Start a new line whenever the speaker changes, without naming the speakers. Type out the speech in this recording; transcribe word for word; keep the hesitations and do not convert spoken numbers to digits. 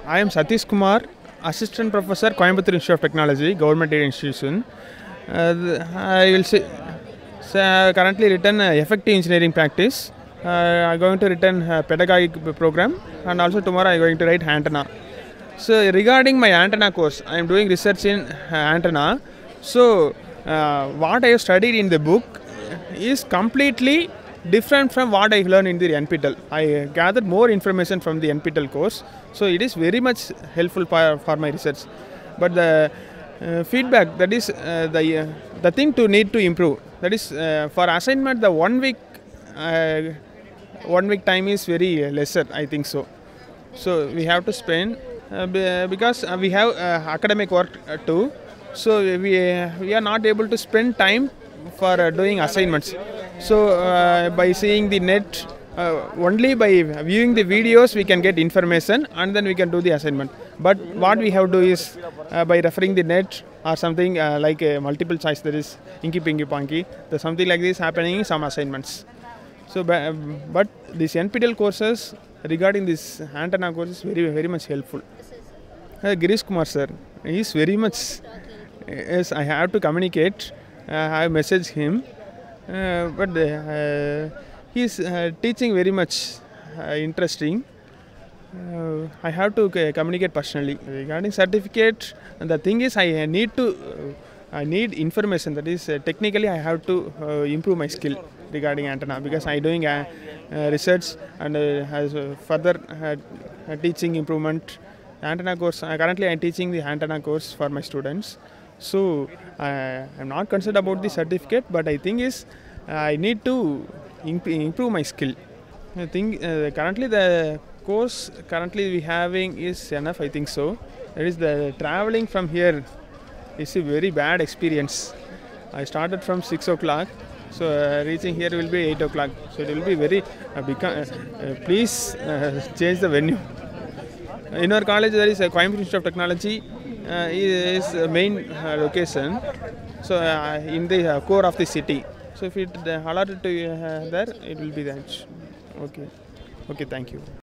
I am Satish Kumar, Assistant Professor, Coimbatore Institute of Technology, Government Aided Institution. Uh, the- I will say, so I have currently written uh, Effective Engineering Practice. Uh, I am going to written uh, Pedagogic program, and also tomorrow I am going to write antenna. So regarding my antenna course, I am doing research in uh, antenna. So uh, what I have studied in the book is completely different from what I learned in the N P T E L. I uh, gathered more information from the N P T E L course, so it is very much helpful for, for my research. But the uh, feedback, that is uh, the uh, the thing to need to improve. That is uh, for assignment, the one week uh, one week time is very uh, lesser, I think so. So we have to spend uh, be- because uh, we have uh, academic work uh, too. So we uh, we are not able to spend time for uh, doing assignments. So uh, by seeing the net, uh, only by viewing the videos we can get information and then we can do the assignment. But what we have to do is uh, by referring the net or something uh, like a multiple choice, that is Inky Pinky Ponky, there's something like this happening in some assignments. So but, but these N P T E L courses regarding this antenna course is very very much helpful. Uh, Girish Kumar sir, he is very much, yes, I have to communicate, uh, I have messaged him. Uh, but uh, he is uh, teaching very much uh, interesting. Uh, I have to uh, communicate personally regarding certificate. And the thing is, I need to, uh, I need information. That is, uh, technically, I have to uh, improve my skill regarding antenna because I doing uh, uh, research and uh, has uh, further uh, teaching improvement. Antenna course. Uh, currently, I am teaching the antenna course for my students. So I am not concerned about the certificate, but I think is uh, I need to imp- improve my skill. I think uh, currently the course currently we having is enough. I think so. That is the traveling from here is a very bad experience. I started from six o'clock, so uh, reaching here will be eight o'clock. So it will be very. Uh, beca- uh, uh, please uh, change the venue. In our college, there is a Coimbatore Institute of Technology. Uh, is a main uh, location, so uh, in the uh, core of the city. So if it uh, allotted to uh, there, it will be that. Okay, okay, thank you.